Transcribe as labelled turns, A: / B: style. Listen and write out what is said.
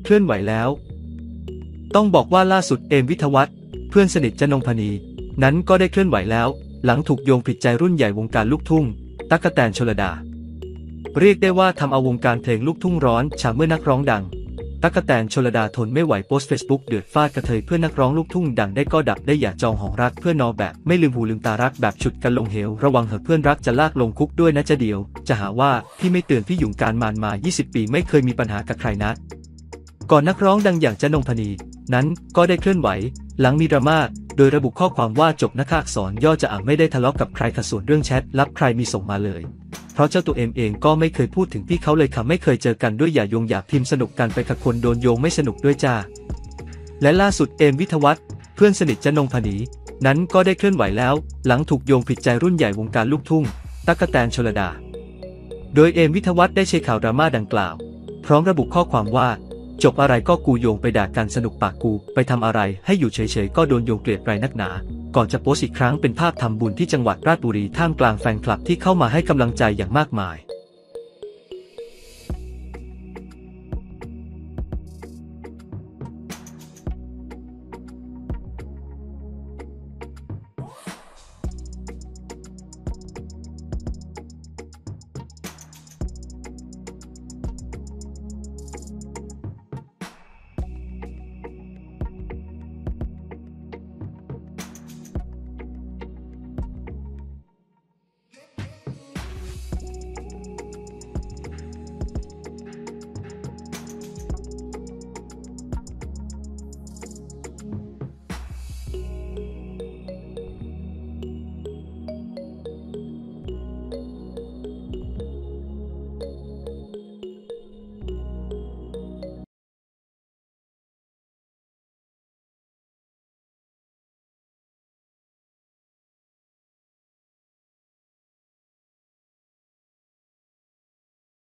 A: เคลื่อนไหวแล้วต้องบอกว่าล่าสุดเอมวิทยวัฒน์เพื่อนสนิทจนงพนีนั้นก็ได้เคลื่อนไหวแล้วหลังถูกโยงผิดใจรุ่นใหญ่วงการลูกทุ่งตั๊กแตน ชลดาเรียกได้ว่าทำเอาวงการเพลงลูกทุ่งร้อนฉาเมื่อนักร้องดังตั๊กแตน ชลดาทนไม่ไหวโพสต์เฟซบุ๊กเดือดฟาดกระเทยเพื่อนนักร้องลูกทุ่งดังได้ก็ดับได้อย่าจองหองรักเพื่อนนอแบบไม่ลืมหูลืมตารักแบบฉุดกันลงเหวระวังเหอะเพื่อนรักจะลากลงคุกด้วยนะจะเดียวจะหาว่าพี่ไม่เตือนพี่หยุ่งการมานมา20 ปีไม่เคยมีปัญหากับใครนะก่อนนักร้องดังอย่างจนงพนีนั้นก็ได้เคลื่อนไหวหลังมีดราม่าโดยระบุข้อความว่าจบนะคะอักษรย่อจะไม่ได้ทะเลาะกับใครค่ะส่วนเรื่องแชทลับใครมีส่งมาเลยเพราะเจ้าตัวเองก็ไม่เคยพูดถึงพี่เขาเลยค่ะไม่เคยเจอกันด้วยอย่าโยงอย่าพิมพ์สนุกกันไปค่ะคนโดนโยงไม่สนุกด้วยจ้าและล่าสุดเอมวิทยวัฒน์เพื่อนสนิทจนงพนีนั้นก็ได้เคลื่อนไหวแล้วหลังถูกโยงผิดใจรุ่นใหญ่วงการลูกทุ่งตั๊กแตน ชลดาโดยเอมวิทยวัฒน์ได้แชร์ข่าวดราม่าดังกล่าวพร้อมระบุข้อความว่าจบอะไรก็กูโยงไปด่ากันสนุกปากกูไปทำอะไรให้อยู่เฉยๆก็โดนโยงเกลียดไรนักหนาก่อนจะโพสต์อีกครั้งเป็นภาพทำบุญที่จังหวัดราชบุรีท่ามกลางแฟนคลับที่เข้ามาให้กำลังใจอย่างมากมาย